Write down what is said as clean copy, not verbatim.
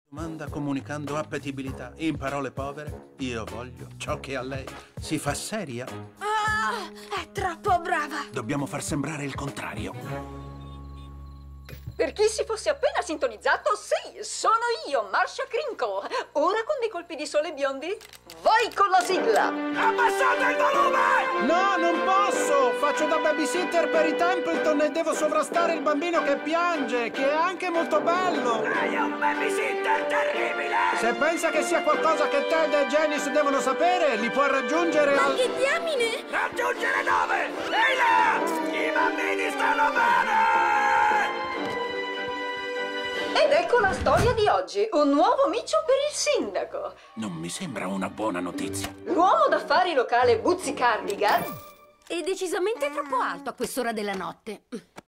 Domanda comunicando appetibilità. In parole povere, io voglio ciò che a lei si fa seria. Ah, è troppo brava! Dobbiamo far sembrare il contrario. Per chi si fosse appena sintonizzato, sì, sono io, Marsha Crinkle. Ora con dei colpi di sole biondi, vai con la sigla! Abbassate il volume! No, non posso! Faccio da babysitter per i Templeton e devo sovrastare il bambino che piange, che è anche molto bello! Lei è un babysitter terribile! Se pensa che sia qualcosa che Ted e Janice devono sapere, li può raggiungere Ma al... che diamine! Raggiungere dove? Ehi là! I bambini stanno bene! Ed ecco la storia di oggi, un nuovo micio per il sindaco. Non mi sembra una buona notizia. L'uomo d'affari locale Buzzy Cardigan È decisamente troppo alto a quest'ora della notte.